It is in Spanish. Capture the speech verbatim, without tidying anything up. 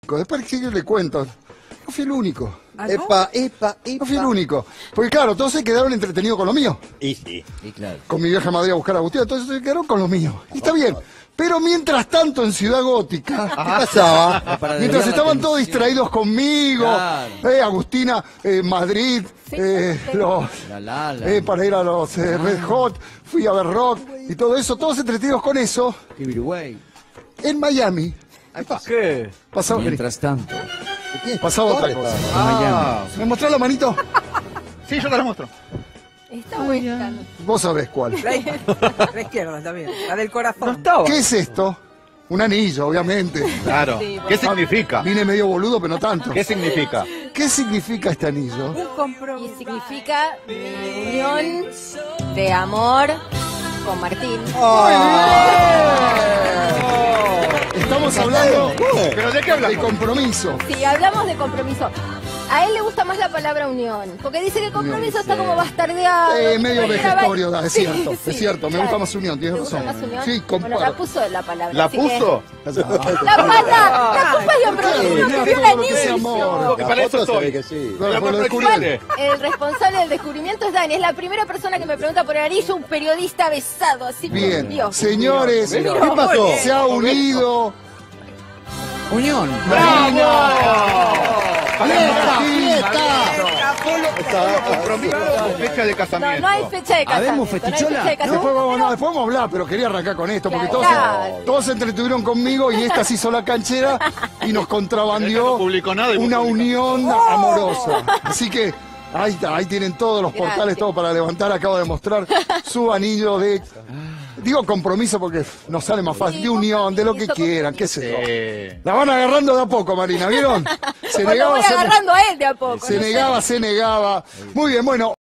Después que yo le cuento. No fui el único. ¿Ah, no? Epa, epa, epa. No fui el único. Porque claro, todos se quedaron entretenidos con lo mío. Y sí. Y claro. Con mi viaje a Madrid a buscar a Agustín, entonces se quedaron con lo mío. Y está bien. Pero mientras tanto en Ciudad Gótica, ¿Qué pasaba? Para mientras desviar la estaban todos atención. distraídos conmigo, Claro. eh, Agustina, eh, Madrid, Sí, eh, sí. los, La, la, la. eh, para ir a los eh, Red Hot, fui a ver rock y todo eso, todos entretenidos con eso. Uruguay. En Miami ¿Qué? pasaba, Mientras tanto. pasaba otra cosa. Ah, ¿Me mostrás la manito? sí, yo te la muestro. Está buena. Vos sabés cuál. La, la izquierda, está bien. La del corazón. No estaba. ¿Qué es esto? Un anillo, obviamente. Claro. Sí, ¿Qué bueno. significa? Vine medio boludo, pero no tanto. ¿Qué significa? ¿Qué significa este anillo? Un compromiso. Y significa mi unión de amor con Martín. Estamos hablando ¿Pero de qué de hablamos? compromiso. Si hablamos de compromiso, a él le gusta más la palabra unión, porque dice que compromiso está como bastardeado. Eh, medio Cualquiera vegetorio, va- da, es Sí, cierto, sí, es cierto, me claro. gusta más unión, tienes ¿Te gusta razón. más unión? Sí, Bueno, la comparto. puso la palabra. ¿La así que- puso? La pata, la culpa es de Ambrosio, Mira vio el todo lo que es anillo. amor. Porque para eso foto se ve estoy. que sí. Bueno, Pero pues lo ¿por descubrí. qué? El responsable del descubrimiento es Dani, es la primera persona que me pregunta por el anillo, un periodista besado, así por Bien, Dios. señores, ¿Qué pasó? se ha unido Unión. Fiesta, Solo compromiso con fecha de No, casamiento. no hay fecha de casamiento. ¿Habemos no hay fetichola? fecha de casamiento. Después vamos, no, después vamos a hablar, pero quería arrancar con esto, porque todos, Claro. todos se entretuvieron conmigo y esta se hizo la canchera y nos contrabandió Ella no publicó nada y vos una publicaste. unión amorosa. Así que ahí está, ahí tienen todos los portales, Gracias. todo para levantar. Acabo de mostrar su anillo de, digo compromiso porque nos sale más fácil, Sí, de unión, de lo que compromiso, quieran, qué sé yo. Eh, La van agarrando de a poco, Marina, ¿vieron? Se Bueno, voy se, agarrando a él de a poco. se no sé. negaba, se negaba. Muy bien, bueno.